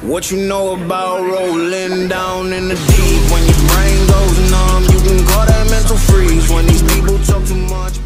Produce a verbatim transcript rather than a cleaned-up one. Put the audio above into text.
What you know about rolling down in the deep? When your brain goes numb, you can call that mental freeze. When these people talk too much